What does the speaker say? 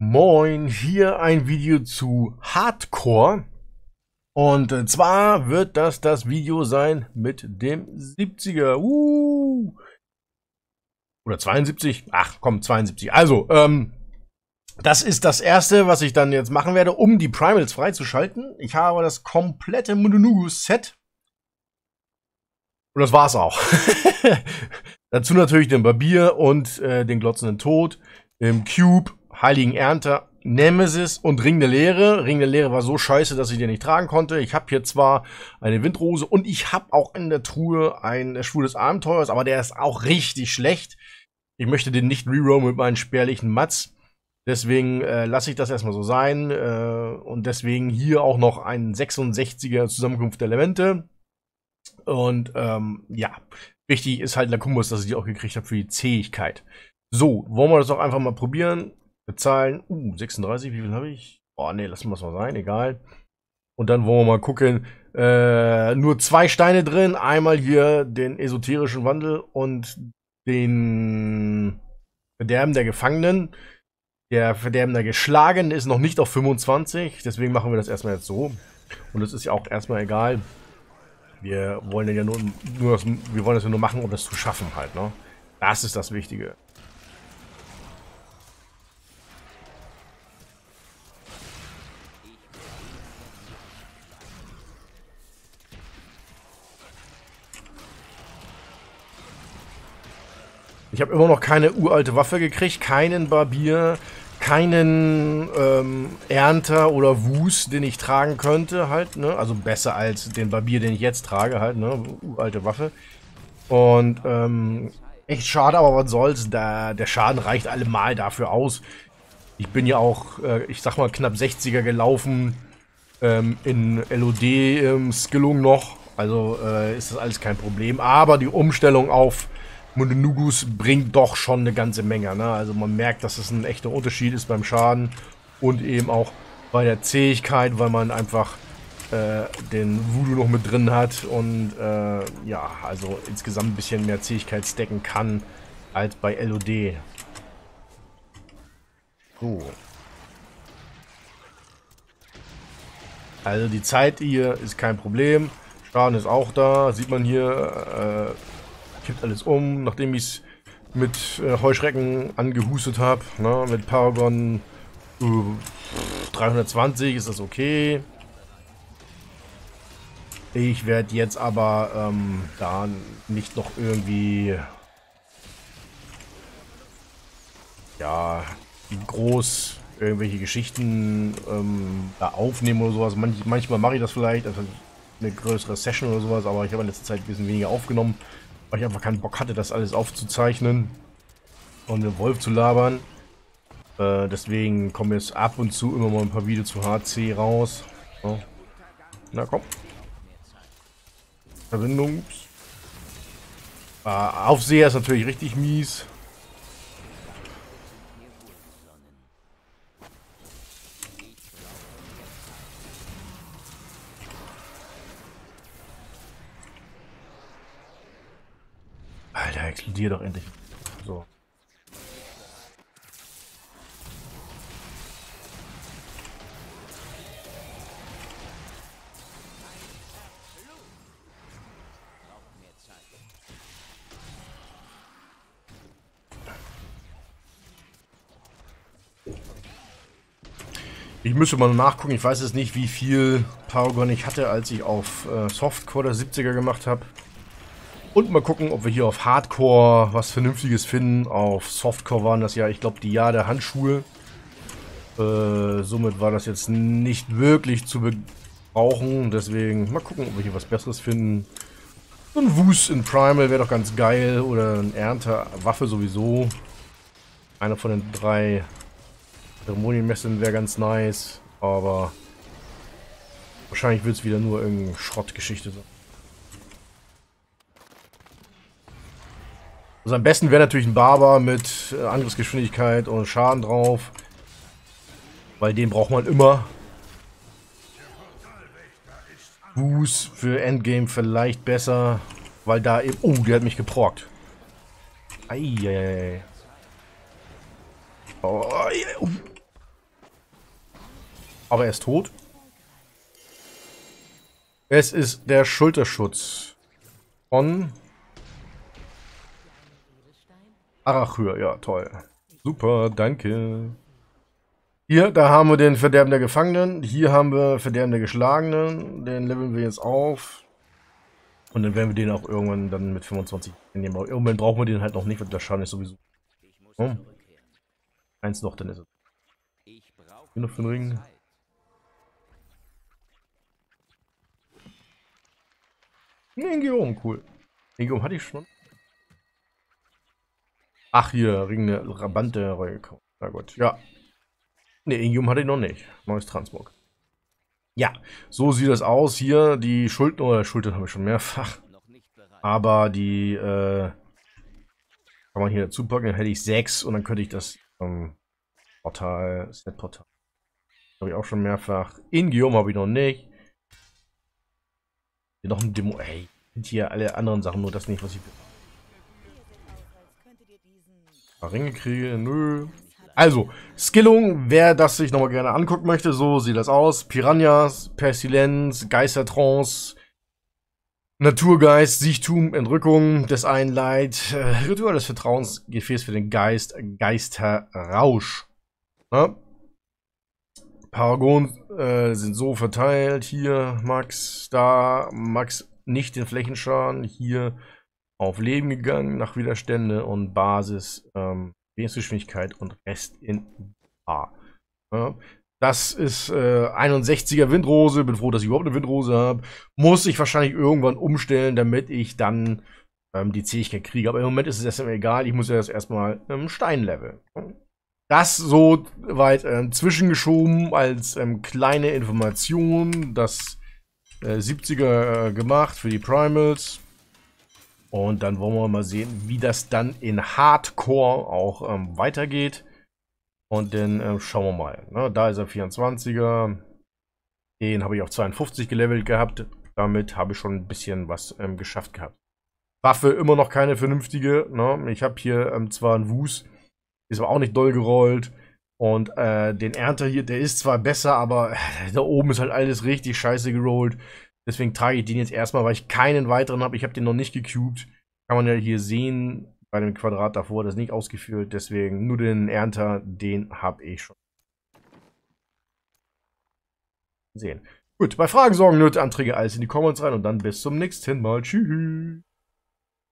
Moin, hier ein Video zu Hardcore. Und zwar wird das Video sein mit dem 70er. Oder 72. Ach komm, 72. Also, das ist das erste, was ich dann jetzt machen werde, um die Primals freizuschalten. Ich habe das komplette Mununugu-Set. Und das war's auch. Dazu natürlich den Barbier und den glotzenden Tod, im Cube, Heiligen Ernter, Nemesis und Ring der Leere. Ring der Leere war so scheiße, dass ich den nicht tragen konnte. Ich habe hier zwar eine Windrose und ich habe auch in der Truhe ein Schwur des Abenteuers, aber der ist auch richtig schlecht. Ich möchte den nicht rerollen mit meinen spärlichen Mats. Deswegen lasse ich das erstmal so sein. Und deswegen hier auch noch ein 66er Zusammenkunft der Elemente. Und ja, wichtig ist halt Lakumbus, dass ich die auch gekriegt habe für die Zähigkeit. So, wollen wir das doch einfach mal probieren. Bezahlen. 36, wie viel habe ich? Oh ne, lassen wir es mal sein, egal. Und dann wollen wir mal gucken. Nur 2 Steine drin. Einmal hier den esoterischen Wandel und den Verderben der Gefangenen. Der Verderben der Geschlagenen ist noch nicht auf 25. Deswegen machen wir das erstmal jetzt so. Und das ist ja auch erstmal egal. Wir wollen ja wir wollen das ja nur machen, um das zu schaffen halt, ne? Das ist das Wichtige. Ich habe immer noch keine uralte Waffe gekriegt, keinen Barbier, keinen Ernter oder Wus, den ich tragen könnte halt, ne? Also besser als den Barbier, den ich jetzt trage halt, ne? Uralte Waffe. Und echt schade, aber was soll's, der Schaden reicht allemal dafür aus. Ich bin ja auch, ich sag mal, knapp 60er gelaufen in LOD-Skillung noch. Also ist das alles kein Problem. Aber die Umstellung auf Mununugus bringt doch schon eine ganze Menge. Ne? Also man merkt, dass es ein echter Unterschied ist beim Schaden und eben auch bei der Zähigkeit, weil man einfach den Voodoo noch mit drin hat und ja, also insgesamt ein bisschen mehr Zähigkeit stacken kann als bei LOD. So. Also die Zeit hier ist kein Problem. Schaden ist auch da. Sieht man hier, kippt alles um, nachdem ich es mit Heuschrecken angehustet habe. Ne? Mit Paragon 320 ist das okay. Ich werde jetzt aber da nicht noch irgendwie ja groß irgendwelche Geschichten da aufnehmen oder sowas. Manchmal mache ich das vielleicht, also eine größere Session oder sowas, aber ich habe in letzter Zeit ein bisschen weniger aufgenommen, weil ich einfach keinen Bock hatte, das alles aufzuzeichnen und den Wolf zu labern. Deswegen kommen jetzt ab und zu immer mal ein paar Videos zu HC raus. So. Na komm. Verbindung. Aufseher ist natürlich richtig mies. Alter, explodiert doch endlich. So. Ich müsste mal nachgucken, ich weiß jetzt nicht, wie viel Paragon ich hatte, als ich auf Softcore der 70er gemacht habe. Und mal gucken, ob wir hier auf Hardcore was Vernünftiges finden. Auf Softcore waren das ja, ich glaube, die Jahr der Handschuhe. Somit war das jetzt nicht wirklich zu brauchen. Deswegen mal gucken, ob wir hier was Besseres finden. So ein Wus in Primal wäre doch ganz geil. Oder ein Ernter, Waffe sowieso. Einer von den 3 Zeremonienmessen wäre ganz nice. Aber wahrscheinlich wird es wieder nur irgendeine Schrottgeschichte sein. Also am besten wäre natürlich ein Barber mit Angriffsgeschwindigkeit und Schaden drauf. Weil den braucht man immer. Wus für Endgame vielleicht besser. Weil da eben... Oh, der hat mich geprockt. Eieiei. Oh, Aber er ist tot. Es ist der Schulterschutz von Arachyr. Ja, toll. Super, danke. Hier, da haben wir den Verderben der Gefangenen. Hier haben wir Verderben der Geschlagenen. Den leveln wir jetzt auf. Und dann werden wir den auch irgendwann dann mit 25 nehmen. Aber irgendwann brauchen wir den halt noch nicht, weil der Schaden ist sowieso. Oh. Eins noch, dann ist es. Hier noch für den Ring. Ingium, cool. Ingium hatte ich schon. Ach, hier, Ring der Band der Reue. Na gut, ja. Ne, Ingium hatte ich noch nicht. Neues Transmog. Ja, so sieht das aus. Hier, die Schultern habe ich schon mehrfach. Aber die, kann man hier dazu packen, dann hätte ich 6 und dann könnte ich das Set-Portal. Habe ich auch schon mehrfach. Ingium habe ich noch nicht. Hier noch ein Demo. Ey, hier alle anderen Sachen, nur das nicht, was ich will. Ringe kriege, nö. Also, Skillung, wer das sich nochmal gerne angucken möchte, so sieht das aus. Piranhas, Pestilenz, Geistertrance, Naturgeist, Siechtum, Entrückung des Einleid, Ritual des Vertrauens, Gefäß für den Geist, Geisterrausch. Ja. Paragon sind so verteilt. Hier Max, da Max nicht den Flächenschaden. Hier auf Leben gegangen nach Widerstände und Basis, Geschwindigkeit und Rest in A. Ja. Das ist 61er Windrose. Bin froh, dass ich überhaupt eine Windrose habe. Muss ich wahrscheinlich irgendwann umstellen, damit ich dann die Zähigkeit kriege. Aber im Moment ist es erstmal egal. Ich muss ja erstmal Stein leveln. Das so weit zwischengeschoben als kleine Information. Das 70er gemacht für die Primals. Und dann wollen wir mal sehen, wie das dann in Hardcore auch weitergeht. Und dann schauen wir mal. Ne? Da ist er 24er. Den habe ich auf 52 gelevelt gehabt. Damit habe ich schon ein bisschen was geschafft gehabt. Waffe immer noch keine vernünftige. Ne? Ich habe hier zwar einen Wus. Ist aber auch nicht doll gerollt. Und den Ernter hier, der ist zwar besser, aber da oben ist halt alles richtig scheiße gerollt. Deswegen trage ich den jetzt erstmal, weil ich keinen weiteren habe. Ich habe den noch nicht gecubed. Kann man ja hier sehen, bei dem Quadrat davor, das ist nicht ausgefüllt. Deswegen nur den Ernter, den habe ich schon sehen. Gut, bei Fragen, Sorgen, Nöte, Anträge, alles in die Comments rein und dann bis zum nächsten Mal. Tschüss.